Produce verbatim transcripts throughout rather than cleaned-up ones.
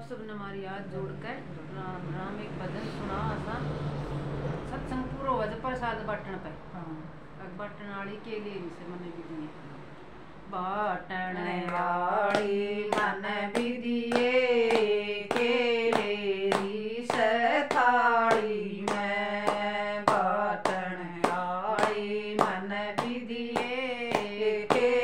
आप सब ने हमारी याद जोड़कर राम राम एक भजन सुना आसा सत्संग पूरा हुआ प्रसाद बाटन पे बाटन वाली के लिए से मन भी दिए बाटन वाली मन भी दिए केले से थाली में बाटन वाली मन भी दिए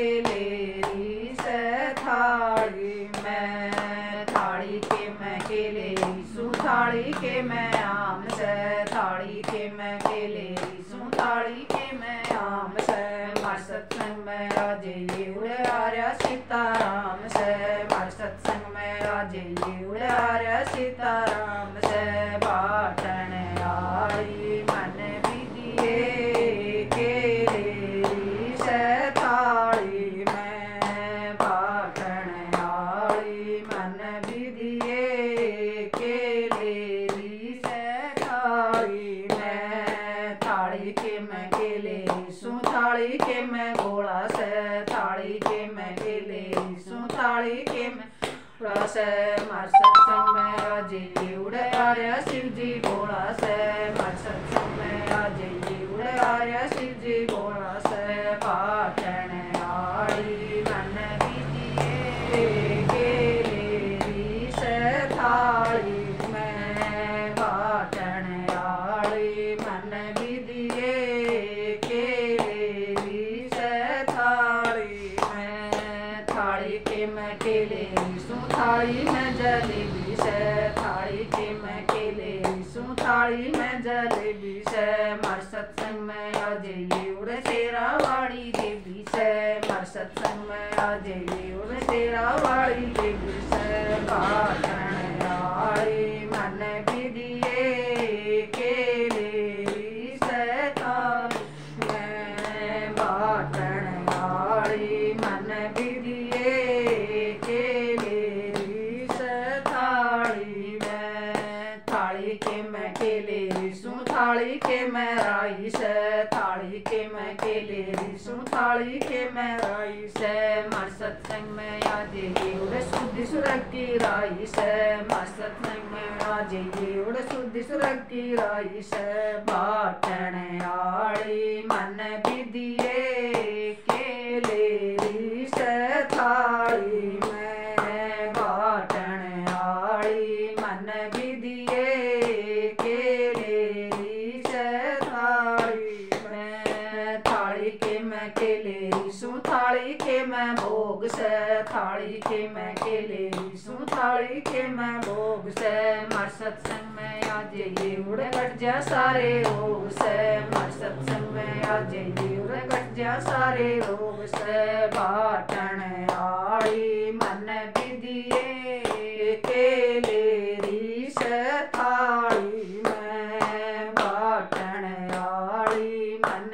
केले से थाली में थाली के मैं केले सु थाली के मैं आम से थाली के मैं केले सु थाली के मैं आम से मार सत्संग में राजे ये उड़े आर्या सीताराम से मार सत्संग में राजे ये उड़े आर्या सीताराम से बाटन आड़ी मन भी दिए केले से थाली में बाटन आड़ी मन भी दिए केले से थाली में थाली के मैं केले सु थाली के मैं घोड़ा से थाली के मैं केले सु थाली के मैं घोड़ा से मार सत्संग में राजे उड़े आर्या शिव जी घोड़ा से मार सत्संग में राजे उड़े आर्या शिव जी घोड़ा से बाटन आड़ी मन भी दिए केले से थाली में बाटन आड़ी मन भी दिए केले से थाली में थाली के मैं केले सु थाली में जलेबी से थाली के मैं केले सु थाली में जलेबी से मार सत्संग में आजे ये उड़े तेरा वाली देवी से मार सत्संग में आजे ये उड़े तेरा वाली देवी से बाटन आड़ी मन भी दिए केले से थाली में बाटन आड़ी मन भी दिए केले से थाली में थाली के मैं केले सु थाली के मैं राई से थाली के मैं केले सु थाली के मैं राई से मार सत्संग में आजे ये उड़े शुद्धि सुरग की राई से मार सत्संग में आजे ये उड़े शुद्धि सुरग की राई से बाटन आड़ी मन भी दिए केले से थाली में बाटन आड़ी मन भी दिए केले से थाली में थाली के मैं केले सु थाली के मैं भोग से थाली के मैं केले सु थाली के मैं भोग से मार सत्संग में आजे ये उड़े कट जा सारे रोग से मार सत्संग में आजे ये उड़े कट जा सारे रोग से बाटन आड़ी मन भी दिए केले से थाली में बाटन आड़ी मन